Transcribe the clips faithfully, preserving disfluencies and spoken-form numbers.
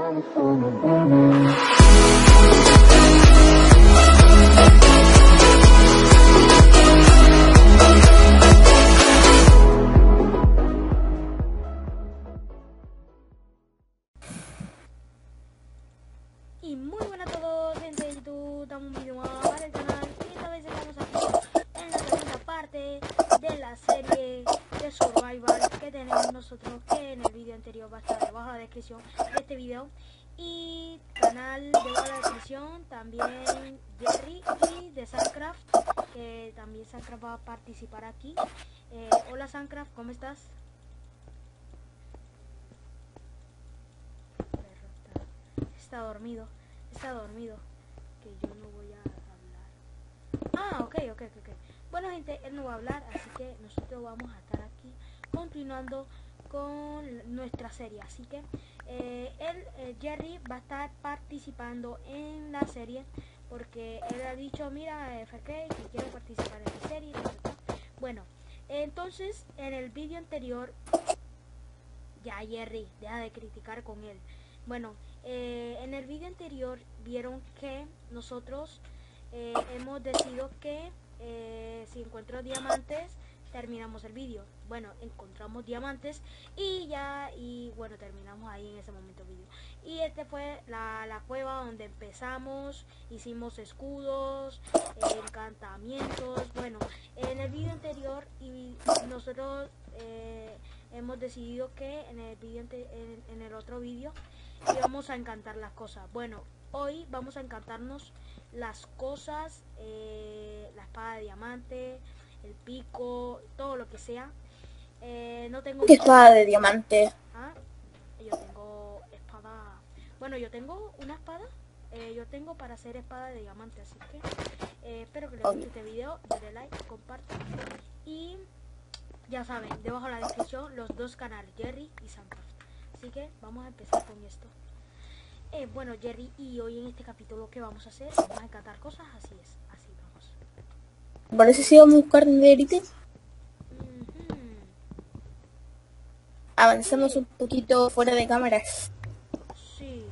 Y muy buenas a todos, gente de YouTube, damos un video más para el canal y esta vez estamos aquí en la segunda parte de la serie de Survival que tenemos nosotros, que en el vídeo anterior va a estar debajo de la descripción de este video, y canal debajo de la descripción, también Jerry y de Suncraft, que también Suncraft va a participar aquí. Eh, hola Suncraft, ¿cómo estás? Está dormido, está dormido, que yo no voy a hablar. Ah, ok, ok, ok. Bueno, gente, él no va a hablar, así que nosotros vamos a estar aquí continuando con nuestra serie. Así que eh, él, eh, Jerry, va a estar participando en la serie porque él ha dicho, mira, F K, que quiero participar en la serie. Bueno, entonces en el vídeo anterior, ya Jerry, deja de criticar con él. Bueno, eh, en el vídeo anterior vieron que nosotros eh, hemos decidido que eh, si encuentro diamantes terminamos el vídeo. Bueno, encontramos diamantes y ya, y bueno, terminamos ahí en ese momento el vídeo. Y este fue la, la cueva donde empezamos, hicimos escudos, eh, encantamientos. Bueno, en el vídeo anterior y nosotros eh, hemos decidido que en el vídeo en, en el otro vídeo y vamos a encantar las cosas. Bueno, hoy vamos a encantarnos las cosas, eh, la espada de diamante, el pico, todo lo que sea. Eh, no tengo ¿Qué espada de diamante? ¿Ah? Yo tengo espada. Bueno, yo tengo una espada. Eh, yo tengo para hacer espada de diamante, así que eh, espero que les guste este video. Denle like, compartan y ya saben, debajo de la descripción los dos canales, Jerry y Suncraft. Así que vamos a empezar con esto. Eh, bueno, Jerry, y hoy en este capítulo, ¿qué vamos a hacer? Vamos a encantar cosas, así es, así vamos. Parece si vamos a buscar netherite. Uh-huh. Avanzamos Sí. un poquito fuera de cámaras. Sí.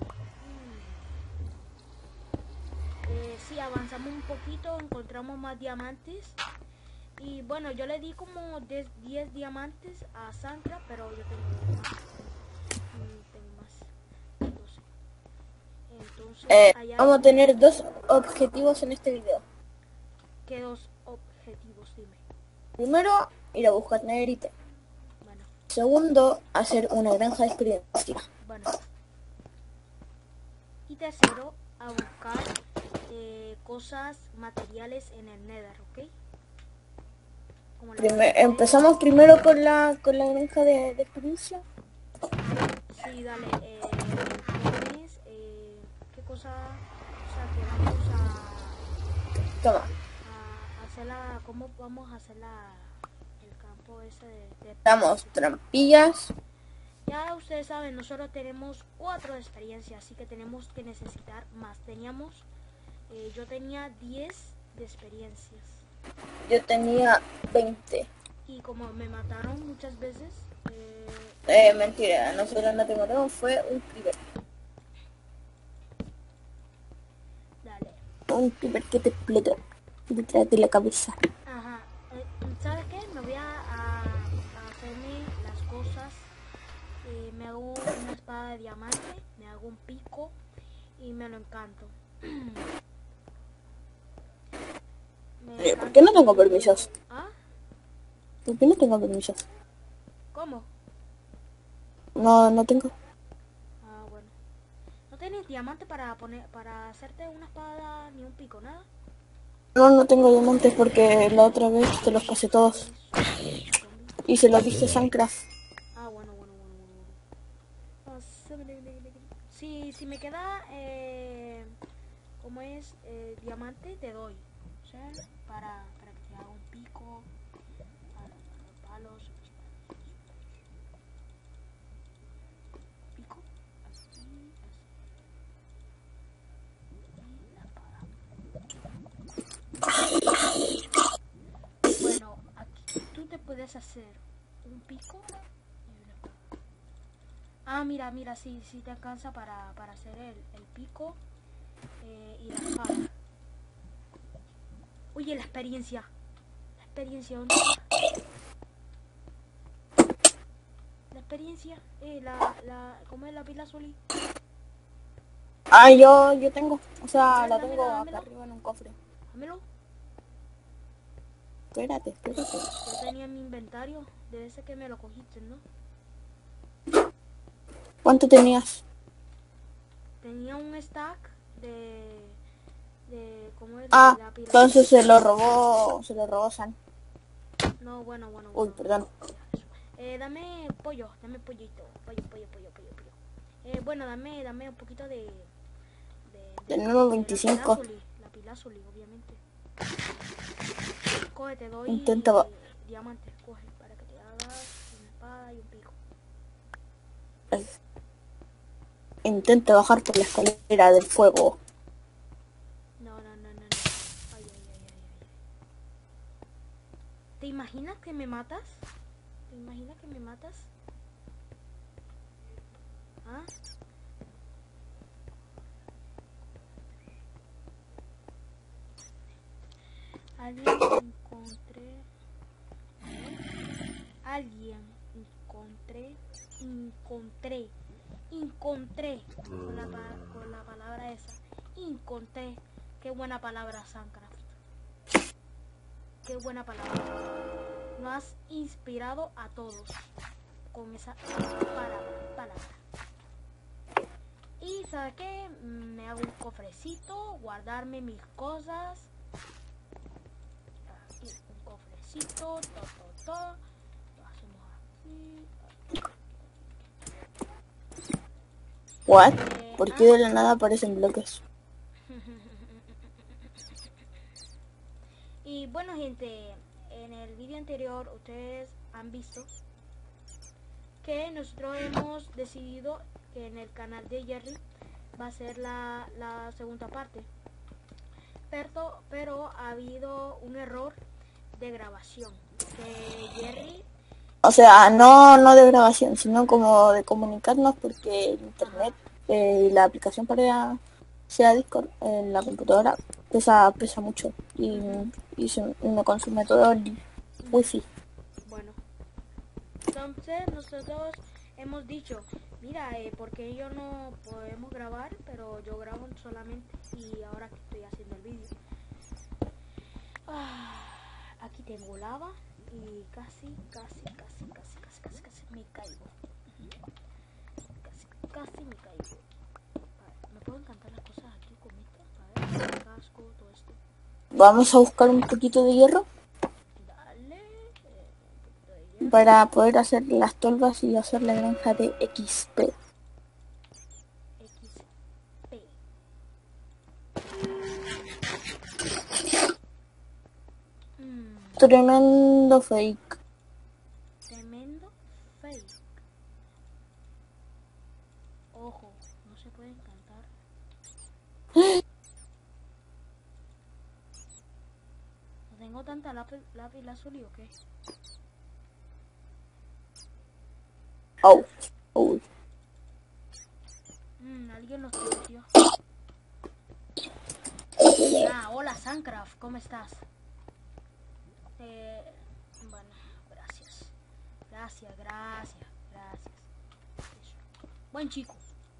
Mm. Eh, sí, avanzamos un poquito, encontramos más diamantes. Y bueno, yo le di como diez diamantes a Suncraft, pero yo tengo más. Tengo más. doce. Entonces, Eh, allá vamos a tener dos objetivos en este video. ¿Qué dos objetivos? Dime. Primero, ir a buscar netherite. Bueno, Segundo, hacer una granja de experiencia. bueno. Y tercero, a buscar eh, cosas, materiales en el Nether, ¿ok? Como la Primer, empezamos primero con la con la granja de, de experiencia. Sí, dale. Eh, ¿tienes, eh, ¿Qué cosa? O sea, que vamos a, Toma. a hacer la... ¿Cómo vamos a hacer la, el campo ese de... de Damos trampillas. Ya ustedes saben, nosotros tenemos cuatro de experiencia, así que tenemos que necesitar más. Teníamos... Eh, yo tenía diez de experiencias. Yo tenía veinte. Y como me mataron muchas veces... Eh, Eh, mentira, nosotros no te matamos, fue un creeper. dale. Un creeper que te explotó detrás de la cabeza. Ajá. Eh, ¿Sabes qué? Me voy a, a, a hacerme las cosas. Eh, me hago una espada de diamante, me hago un pico y me lo encanto. Me Eh, ¿Por qué no tengo permisos? ¿Ah? ¿Por qué no tengo permisos? ¿Cómo? No, no tengo. Ah, bueno. ¿No tienes diamante para poner, para hacerte una espada ni un pico, nada? No, no tengo diamantes porque la otra vez te los pasé todos. Y se los dije a Suncraft. Ah, bueno, bueno, bueno, bueno, bueno. Si, si me queda, eh, como es eh, diamante, te doy. O sea, para, para que te haga un pico, para palos. Pico, así, así. Y la espada. Bueno, aquí tú te puedes hacer un pico y una espada. Ah, mira, mira, sí, sí te alcanza para, para hacer el, el pico eh, y la espada. Oye, la experiencia. La experiencia, ¿dónde está? La experiencia. Eh, la, la, ¿cómo es la pila azul? Ah, yo, yo tengo. O A sea, ver, la dámela, tengo acá dámelo. arriba en un cofre. Dámelo. Espérate, espérate. Yo tenía en mi inventario. Debe ser que me lo cogiste, ¿no? ¿Cuánto tenías? Tenía un stack de... de ¿cómo es? De Ah, la pila azul. entonces se lo robó, se lo robó San. No, bueno, bueno, Uy, bueno. perdón. Ya, eso. Eh, dame pollo, dame pollito. Pollo, pollo, pollo, pollo, pollo. Eh, bueno, dame, dame un poquito de... de, de, Tenemos de veinticinco. lapilázuli, lapilázuli, obviamente. Coge, te doy Intenta, ba- diamantes, coge, para que te hagas una espada y un pico. intenta bajar por la escalera del fuego. No, no, no, no, no. Ay, ay, ay, ay, ay. ¿Te imaginas que me matas? ¿Te imaginas que me matas? ¿Ah? Alguien encontré... Alguien encontré... Encontré... Encontré... Con la, pa- con la palabra esa. Encontré... Qué buena palabra, Sancraft. Qué buena palabra. Nos has inspirado a todos con esa palabra, palabra. Y ¿sabes qué? Me hago un cofrecito, guardarme mis cosas. Aquí un cofrecito, todo, todo, todo. Lo hacemos aquí. ¿What? Eh, ¿Por qué ah. de la nada aparecen bloques? Y bueno, gente, en el vídeo anterior ustedes han visto que nosotros hemos decidido que en el canal de Jerry va a ser la, la segunda parte, pero, pero ha habido un error de grabación que Jerry, O sea, no, no de grabación, sino como de comunicarnos porque el internet eh, y la aplicación para sea Discord en la computadora pesa, pesa mucho y, Ujú. y se, y me consume todo el wifi. bueno, entonces nosotros hemos dicho, mira, eh, porque ellos no podemos grabar, pero yo grabo solamente y ahora que estoy haciendo el vídeo. Ah, aquí tengo lava y casi, casi, casi, casi, casi, casi, casi me caigo. Casi, casi me caigo. A ver, ¿me pueden cantar las cosas aquí con esto? A ver, casco, todo esto. Vamos a buscar un poquito de hierro Dale, eh, un poquito de hierro. para poder hacer las tolvas y hacer la granja de X P. X P. Mm, Tremendo fake. tremendo fake. Ojo, no se pueden cantar. No tengo tanta lápiz, lápiz lazuli o qué. Oh, oh. Mm, alguien los conoció. Ah, hola Sancraft, ¿cómo estás? Eh, bueno, gracias. Gracias, gracias, gracias. Eso. Buen chico.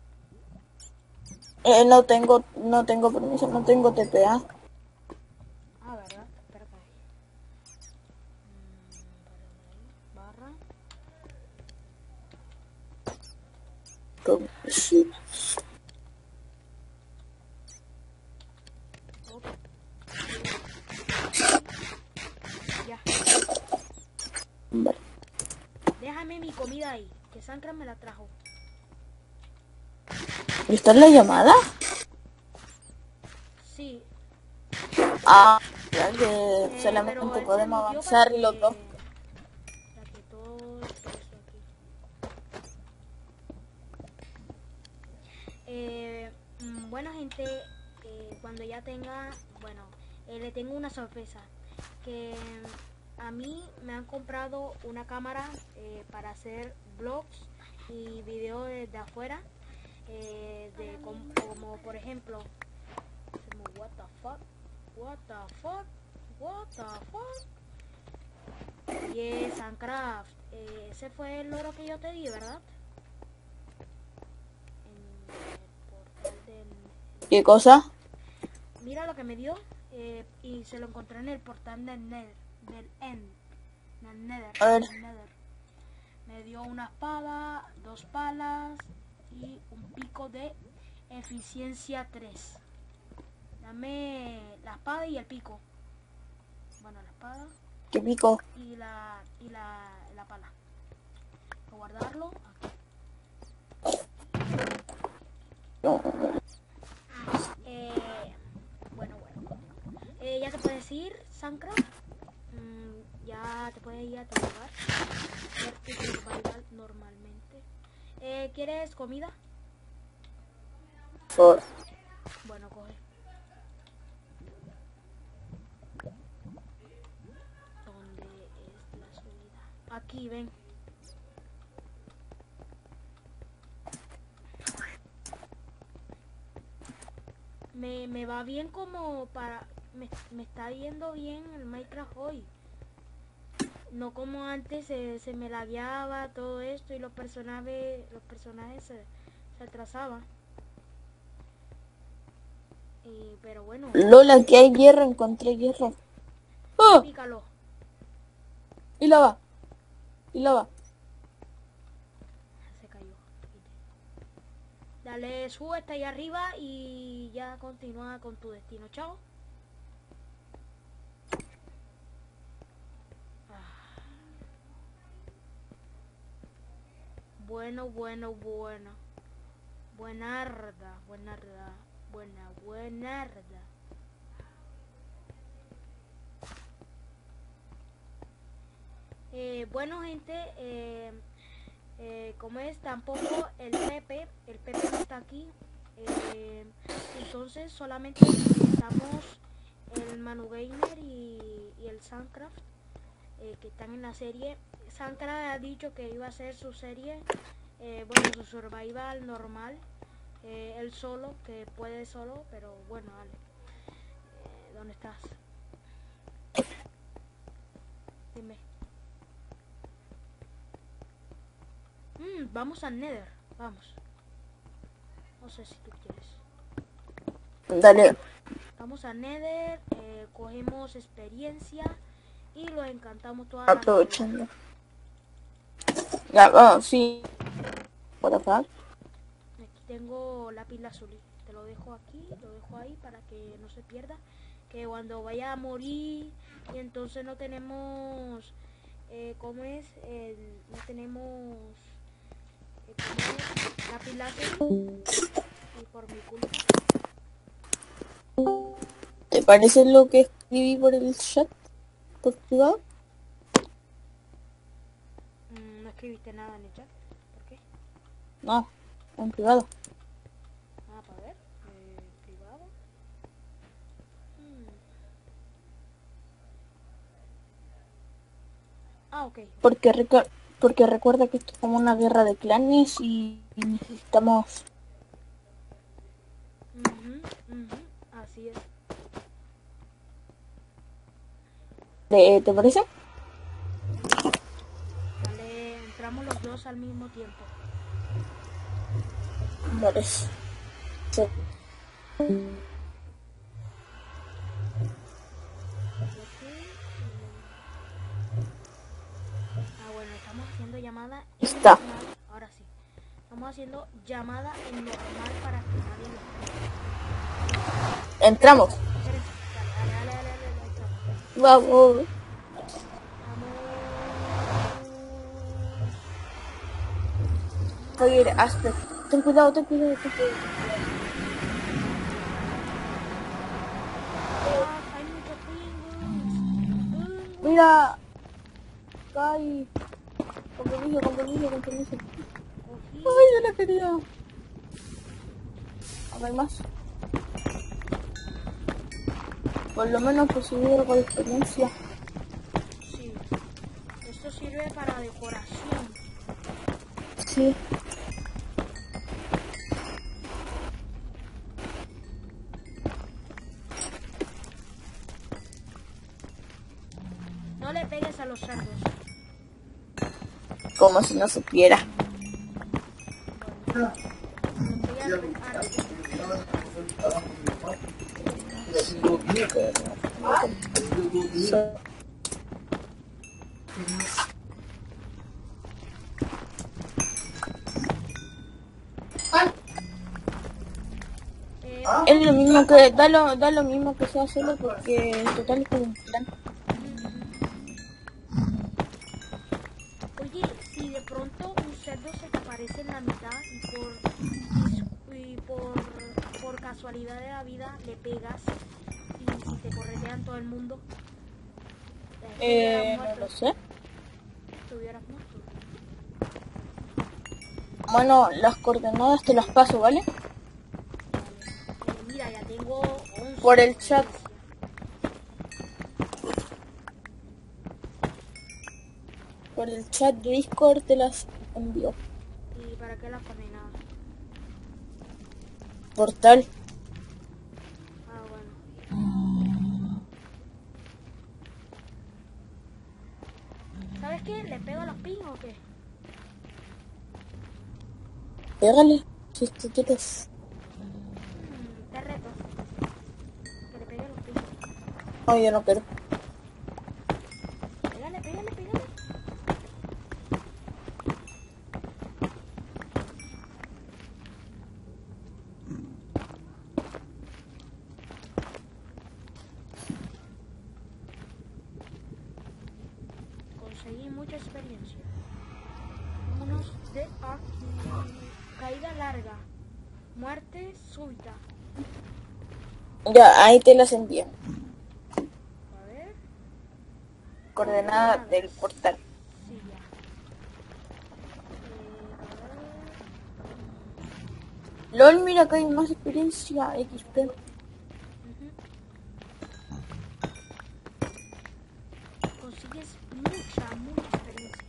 Eh, no tengo, no tengo permiso, no tengo T P A. Ah, ¿verdad? Espera que hay. Mm, barra. Como- sí. Op. Ya. Vale. Déjame mi comida ahí, que Sancraft me la trajo. ¿Y está en la llamada? Sí. Ah, ya que Eh, solamente pero él se podemos mutió para avanzar que, los dos. para que todo esto aquí. Eh, mm, bueno, gente, eh, cuando ya tenga, bueno, eh, le tengo una sorpresa. Que mm, a mí me han comprado una cámara eh, para hacer vlogs y videos de, de afuera, eh, de como, como por ejemplo, what the fuck, what the fuck, what the fuck, y es Minecraft. Eh, ese fue el loro que yo te di, ¿verdad? En el portal del... ¿Qué cosa? Mira lo que me dio, eh, y se lo encontré en el portal del Nether, del End, del Nether, A ver. del Nether. Me dio una espada, dos palas y un pico de eficiencia tres. Dame la espada y el pico. Bueno, la espada ¿Qué pico? y la y la, la pala. Voy a guardarlo aquí. No. Eh, bueno, bueno. Eh, ya te puedes ir, Minecraft. Mm, ya te puedes ir a tu lugar. Hacer tu survival normalmente. Eh, ¿Quieres comida? Por... Bueno, coge. ¿Dónde es la subida? Aquí, ven. Me, me va bien como para... Me, me está yendo bien el Minecraft hoy. No como antes se, se me lagueaba todo esto y los personajes los personajes se, se atrasaban. Y, pero bueno, Lola, aquí hay hierro, encontré hierro. ¡Oh! pícalo. Y lava. Y lava. Se cayó. Dale, sube hasta ahí arriba y ya continúa con tu destino. Chao. Bueno, bueno, bueno. Buenarda, buenarda, buena, buenarda. Eh, bueno, gente, eh, eh, como es, tampoco el Pepe, el Pepe no está aquí. Eh, entonces solamente estamos el Manu Gamer y, y el Minecraft, eh, que están en la serie. Minecraft ha dicho que iba a hacer su serie, eh, bueno, su survival normal, eh, él solo, que puede solo, pero bueno, dale. Eh, ¿Dónde estás? Dime. Mm, vamos al Nether, vamos. No sé si tú quieres. Dale. Vamos al Nether, eh, cogemos experiencia y lo encantamos toda Aprovechando. Ya, vamos, sí. Por acá. Aquí tengo lápiz lazuli. Te lo dejo aquí, lo dejo ahí para que no se pierda. Que cuando vaya a morir y entonces no tenemos... Eh, ¿Cómo es? El, no tenemos... Eh, ¿Cómo es? Lápiz lazuli. Y por mi culpa. ¿Te parece lo que escribí por el chat? ¿Por privado? Mm, no escribiste nada en el chat. ¿Por qué? No, en privado. Ah, para ver. Eh, privado. Hmm. Ah, ok. Porque, recu porque recuerda que esto es como una guerra de clanes y necesitamos... Uh-huh, uh-huh. Así es. ¿Te, ¿te parece? Vale, entramos los dos al mismo tiempo. Vale. Sí. Ah, bueno, estamos haciendo llamada en Está. normal. Ahora sí. Estamos haciendo llamada en normal para que nadie lo... Entramos. Espérense. Dale, dale, dale, dale, dale, entramos. Vamos. Vamos. Oye, hazte. Ten cuidado, ten cuidado, ten cuidado. Ah, hay muchos pingos. Mira. Caí. Con permiso, con permiso, con permiso. Cogí. Ay, yo la quería. ¿No hay más? Por lo menos conseguí algo de experiencia. Sí. Esto sirve para decoración. Sí. No le pegues a los cerdos. Como si no supiera. Le pegué al- al- So- eh, Es lo mismo que, da lo, da lo mismo que sea solo porque en total es como un plan. Oye, si de pronto un cerdo se te aparece en la mitad y por, y, y por, por casualidad de la vida le pegas y si te corretean todo el mundo, Eh, estuvieras no muerto, lo sé. estuvieras muerto. Bueno, las coordenadas te las paso, ¿vale? Eh, mira, ya tengo once Por el chat. experiencia. Por el chat de Discord te las envío. ¿Y para qué las coordenadas? Portal. Ah, bueno. ¿Sabes qué? ¿Le pego a los ping o qué? Pégale, si te quieres. Mm, te reto. Que le pegue a los ping. No, yo no quiero. Pégale, pégale, pégale. Conseguí mucha experiencia. Vámonos de aquí. Caída larga. Muerte súbita. Ya, ahí te las envío. A ver. Coordenada del portal. Sí, ya. Eh, LOL, mira que hay más experiencia. X P. a ver. Ujú. Consigues mucha, mucha experiencia.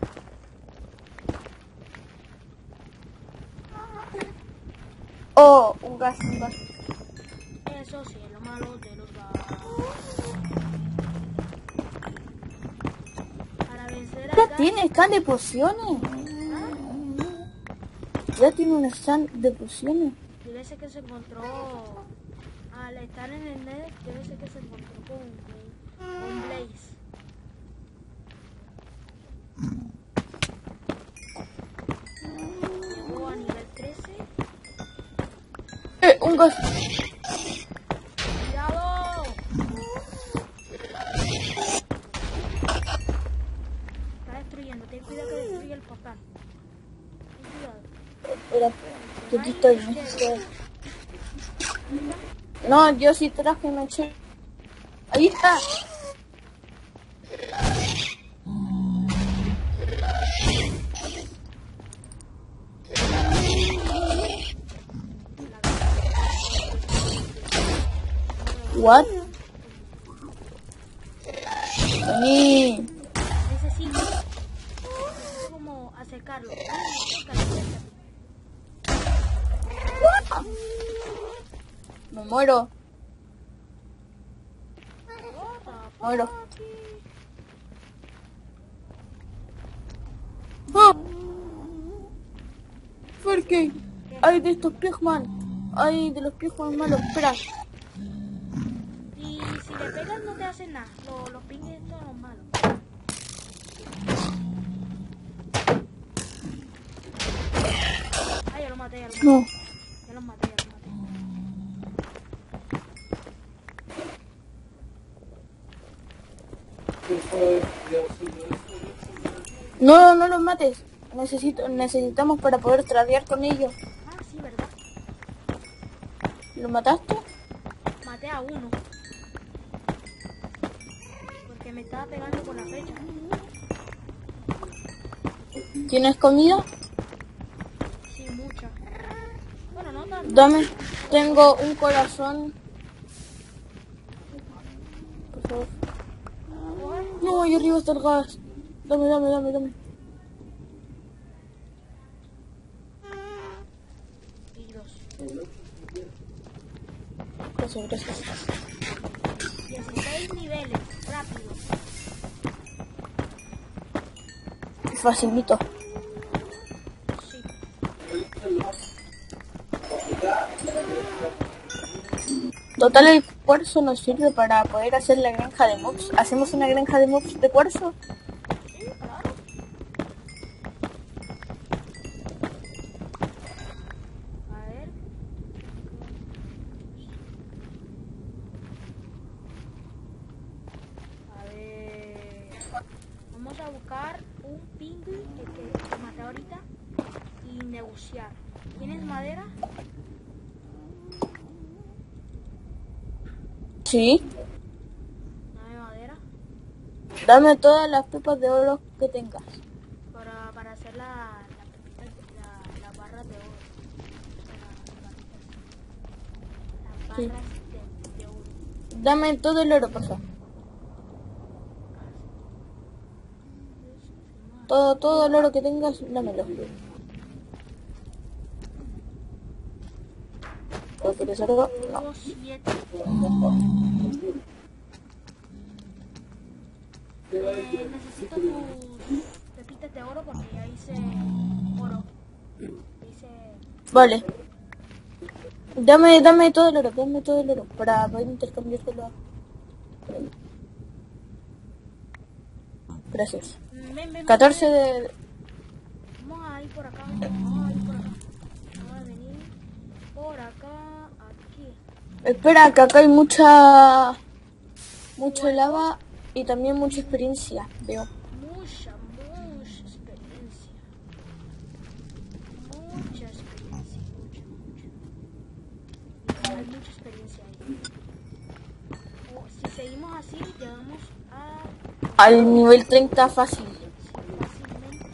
Oh, un gas, un gas. Eso sí, es lo malo de los gas. Para vencer al Ya gas. tiene stand de pociones. Ya tiene un stand de pociones. Debe ser que se encontró, al estar en el net, debe ser que se encontró con, con, con Blaze. Llegó a nivel trece. Eh, un gas. ¡Cuidado! Está destruyendo, ten cuidado que destruye el portal. Ten cuidado. Espera, que aquí estoy. No, sé. No, yo sí traje meche. Ahí está. What? Vení. Necesito, necesito como acercarlo. Acércalo, acércalo. Me muero. Muero. ¡Ah! ¿Por qué? Hay de estos pigman. Hay de los pigman malos. Espera. Y si le pegas no te hacen nada. Los, los pings estos son los malos. Ah, ya lo maté, ya lo maté. No. Ya los maté, ya los maté. No, no los mates. Necesito, necesitamos para poder tradear con ellos. Ah, sí, ¿verdad? ¿Lo mataste? Maté a uno. Porque me estaba pegando con la flecha. ¿Tienes comida? Sí, mucha. Bueno, no tanto. Dame. Tengo un corazón. Por favor. No, ahí arriba está el gas. Dame, dame, dame, dame. Gracias, gracias. dieciséis niveles, rápido. Facilito. Sí. Total, el cuarzo nos sirve para poder hacer la granja de mobs. ¿Hacemos una granja de mobs de cuarzo? Sí, claro. A ver. A ver. Vamos a buscar un pingüino que, que, que maté ahorita y negociar. ¿Tienes madera? Sí. Dame madera Dame todas las pepas de oro que tengas. para, para hacer la, la pepita, la, la barra de oro. Las barras Sí. de, de oro. Dame todo el oro, por favor. Todo, todo el oro que tengas, dámelo. ¿O quieres oro? No. Tengo siete. Eh, necesito tus pepitas de oro porque ya hice oro. Hice... Vale. Dame, dame todo el oro, dame todo el oro para poder intercambiártelo. Gracias. Ven, ven, ven, catorce ven. de... Vamos a ir por acá. Vamos a ir por acá. Vamos a venir por acá, aquí. Espera, que acá hay mucha... Mucha lava y también mucha experiencia, veo. Mucha, mucha experiencia. Mucha experiencia, mucha, mucha. Hay mucha experiencia ahí. O, si seguimos así, llegamos a... Al nivel treinta fácil. Sí, fácilmente.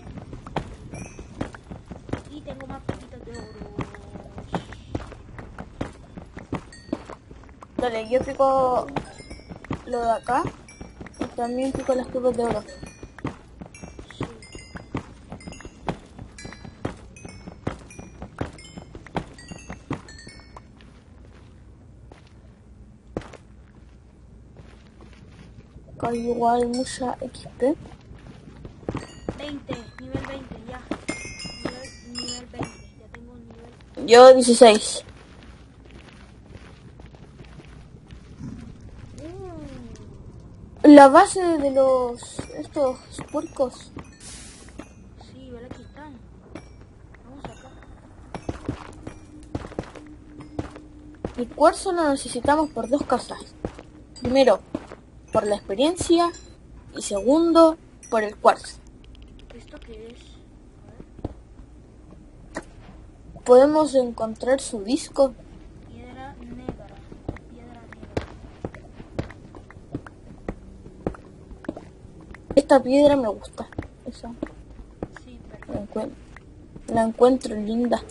Y tengo más pepitas de oro. Dale, yo pico lo de acá y también pico las pepas de oro. Sí. Acá hay igual mucha X P. veinte, nivel veinte, ya. Nivel, nivel veinte, ya tengo nivel. Yo dieciséis. Uh, La base de los... estos puercos. sí, vale, aquí están. Vamos acá. El cuarzo lo necesitamos por dos cosas. Primero, por la experiencia y segundo, por el cuarzo. ¿Esto qué es? A ver. Podemos encontrar su disco. Piedra negra. Piedra negra. Esta piedra me gusta. Esa. Sí, La, perfecto. encuent- la encuentro linda.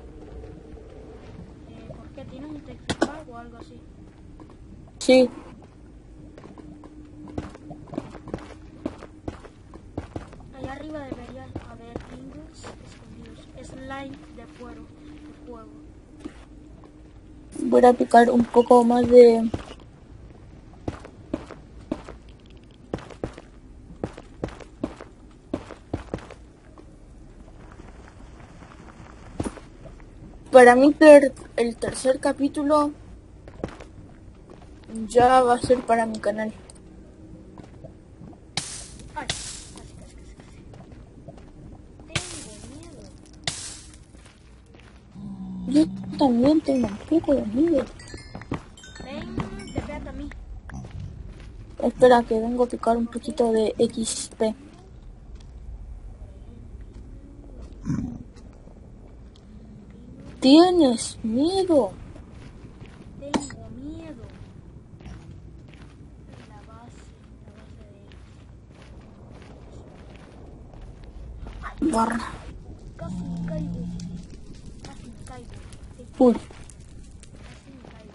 Eh, ¿Por qué? ¿Tiene un textual o algo así? Sí. Allá arriba debería haber pingüinos escondidos. Slime de fuego. De fuego. Voy a picar un poco más de... Para mí ter- el tercer capítulo ya va a ser para mi canal. Ay, casi, casi, casi, casi. Tengo miedo. Yo también tengo un poco de miedo. Ven, te pégate a mí. Espera que vengo a picar un poquito de X P. ¿Tienes miedo? Tengo miedo. La base, la base de ellos. Barra. Casi me caigo. Casi me caigo. Sí, Uy. casi me caigo.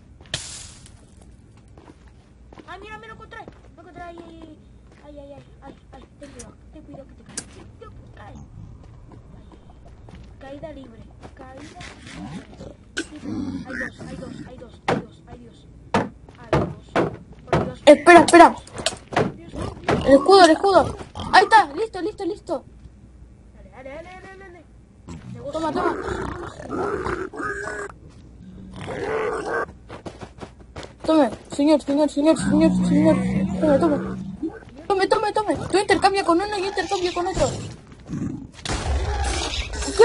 Ay, mira, me lo encontré. Lo encontré ahí, ahí, ay, ay, ay, ay, ay, ten cuidado, ten cuidado que te caes. Ay. Ay. Caída libre, caída libre. Hay dos, hay dos, hay dos, hay dos, hay dos. Hay dos. Por Dios. Espera, espera. Dios, Dios, Dios. El escudo, el escudo. Ahí está, listo, listo, listo. Dale, dale, dale, dale, dale. Negocio. Toma, toma. Tome, señor, señor, señor, señor, señor. Tome, tome. Tome, tome, tome. Tú intercambia con uno y yo intercambio con otro. ¿Qué?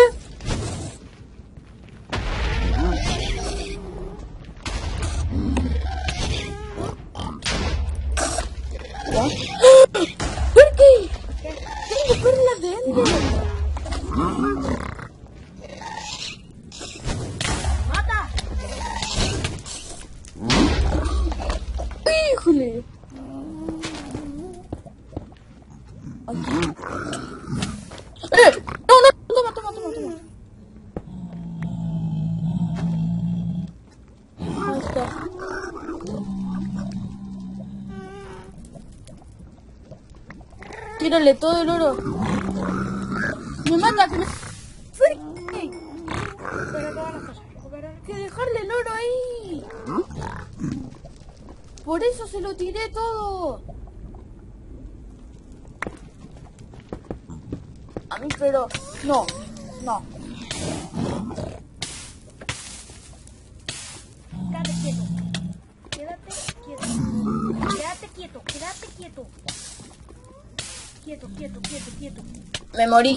¿Ya? ¿Por qué? Tengo perlas de Ender. ¡Mata! ¡Híjole! Aquí. ¡Eh! ¡No, no! Toma, toma, toma, toma. Ahí está. Tírale todo el oro. Me mata, que me... ¡Friki! Recupera todas las cosas. Recupera. Que dejarle el oro ahí. Por eso se lo tiré todo. A mí, pero... No, no. Quédate quieto. Quédate quieto. Quédate quieto, quédate quieto. Quieto, quieto, quieto, quieto. Me morí.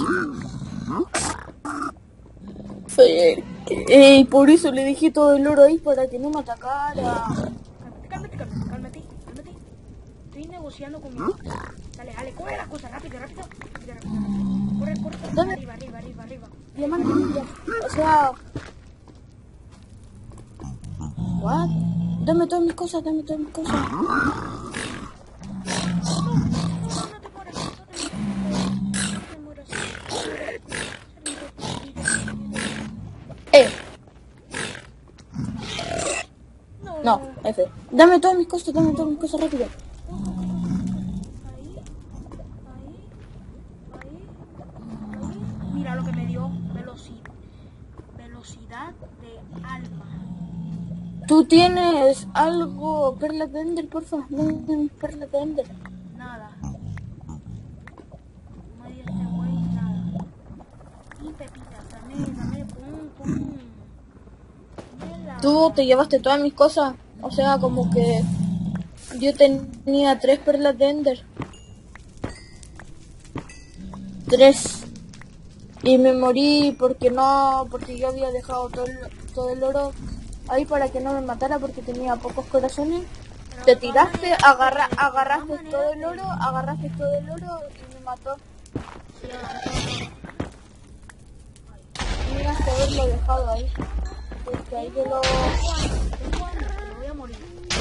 Fue... Y por eso le dejé todo el oro ahí para que no me atacara. Cálmate, cálmate, cálmate, cálmate, cálmate. Estoy negociando con mi mamá. Dale, dale, corre las cosas, rápido, rápido. rápido, rápido. Corre, corre, corre. Dame. Arriba, arriba, arriba, arriba. Diamante, o sea... What? Dame todas mis cosas, dame todas mis cosas. No, no, no te mueras, no te mueras. No te mueras. Eh, No. no, F. Dame todas mis cosas, dame todas mis cosas rápido. Ahí, ahí, ahí, ahí. Mira lo que me dio. Velocidad. Velocidad de alma. ¿Tú tienes algo, perlas de Ender, porfa? No, perlas de Ender. Nada. No me dio este güey nada. Y pepitas, dame, dame, pum, pum. Mira. Tú te llevaste todas mis cosas, o sea, como que yo tenía tres perlas de Ender. Tres. Y me morí porque no, porque yo había dejado todo el, todo el oro ahí para que no me matara porque tenía pocos corazones. Pero Te de todas tiraste, maneras, agarra, de todas agarraste maneras, todo el oro, agarraste todo el oro y me mató. Sí, agarré Tenías que haberlo dejado ahí. Porque ahí yo lo... todo. Tengo hambre, me voy a morir.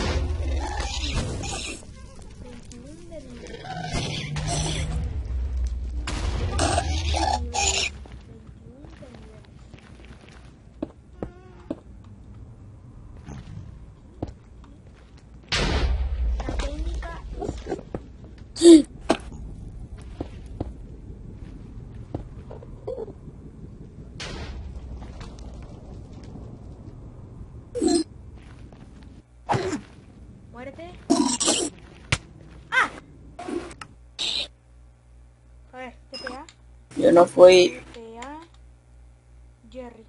veintiuno de nivel. veintiuno de nivel. La técnica es... Muérete. ¡Ah! A ver, T P A. Yo no fui... T P A. Jerry.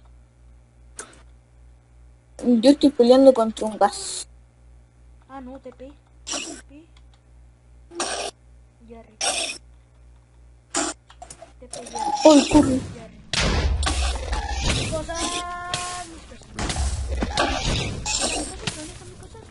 Yo estoy peleando contra un gas. Ah, no, T P. T P. Jerry. T P Jerry. ¡Ay, corre! Jerry. Mis cosas. Mis cosas. Mis cosas. ¿Dónde están mis cosas?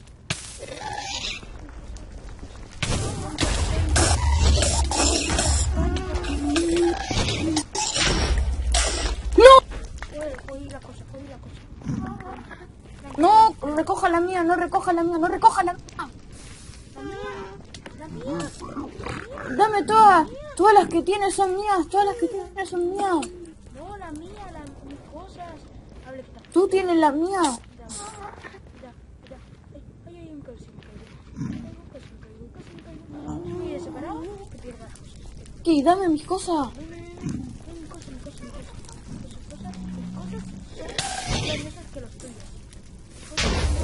¡No! Eh, Cogí la cosa, cogí la cosa. No, recoja la mía, no recoja la mía, no recoja la mía. La mía. La mía. Dame todas, todas las que tienes son mías, todas las que tienes son mías. No, la mía, la, mis cosas. Hable, está. Tú tienes la mía. Ya, ya, ya. Ay, ay, un casi me caigo. Un casi me caigo, un casi me caigo. Estoy desesperado que pierda las cosas. ¿Qué? Dame mis cosas. No, no, no, no. No, mi cosa, mi cosa, mi cosa. Mis cosas, mis cosas. Son las mismas que los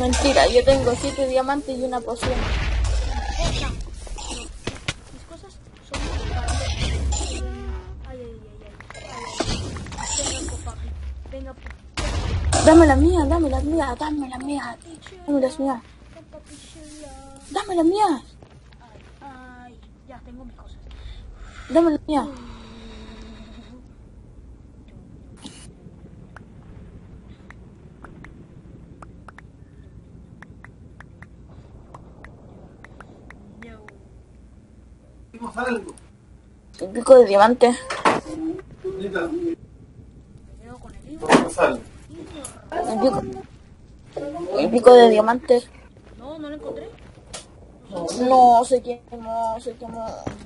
Mentira, yo tengo siete diamantes y una poción. Cosa. Mis cosas son para hacer. Ay, ay, ay, ay. Ay, ay. Venga, copaje. Venga, Dame la mía, dame la mía, dame la mía. Dame las mías. Dame las mías. Ay, ay, ya tengo mis cosas. Dame la mía. No. El pico de diamante. Me quedo con el libro. El pico, el pico de diamante. No, no lo encontré. No, se quemó, se quemó.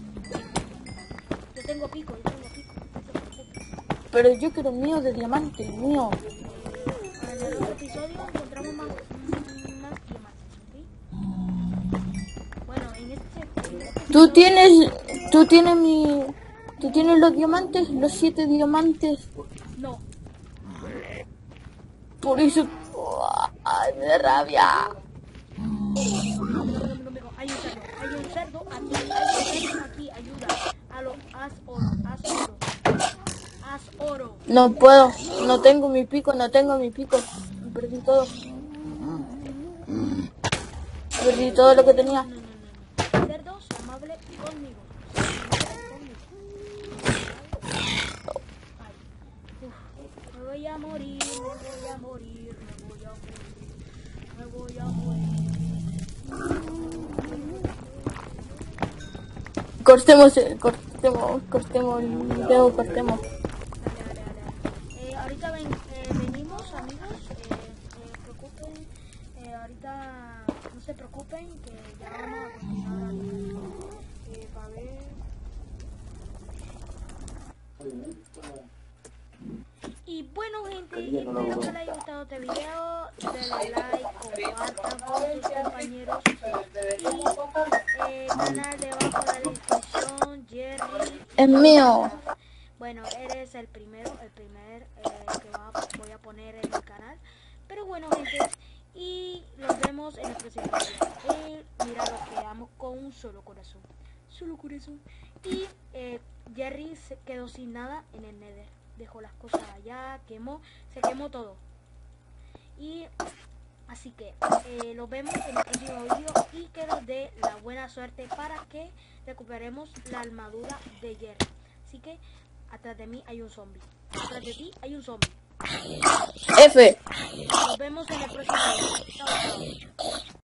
Yo tengo pico, yo tengo pico. No te preocupes. Pero yo quiero el mío de diamante, el mío. En el otro episodio encontramos más, mm, más diamantes, ¿ok? Bueno, en este, en este Tú episodio- tienes, tú tienes mi, tú tienes los diamantes, los siete diamantes. No, Por eso, ay, me da rabia. no, no, no, no, no, hay un cerdo, hay un cerdo aquí, hay un cerdo aquí, ayuda. A lo, haz oro, haz oro, haz oro. No puedo, no tengo mi pico, no tengo mi pico. Perdí todo. Perdí todo lo que tenía. No, no, no, no. Cerdo, sé amable conmigo. Sé amable conmigo. Ay, uf, me voy a morir, me voy a morir, me voy a morir, me voy a morir. Cortemos, eh, cortemos, cortemos el video, cortemos. Dale, dale, dale, dale. Eh, ahorita ven, eh, venimos, amigos. Eh, eh, preocupen. Eh, ahorita no se preocupen, que ya vamos a continuar ahorita. Eh, para ver. Y bueno, gente, espero que les haya gustado este video. Denle like, compartan con sus compañeros. Y eh, canal debajo de la descripción, Jerry. Es mío. Bueno, eres el primero, el primer eh, que va, voy a poner en el canal. Pero bueno, gente, y nos vemos en el próximo video. Y mira, lo quedamos con un solo corazón. Solo corazón. Y eh, Jerry se quedó sin nada en el Nether. Dejó las cosas allá, quemó, se quemó todo. Y así que eh, los vemos en el próximo video y que nos dé la buena suerte para que recuperemos la armadura de Jerry. Así que atrás de mí hay un zombie. Atrás de ti hay un zombie. F. Nos vemos en el próximo video. Chao, chao.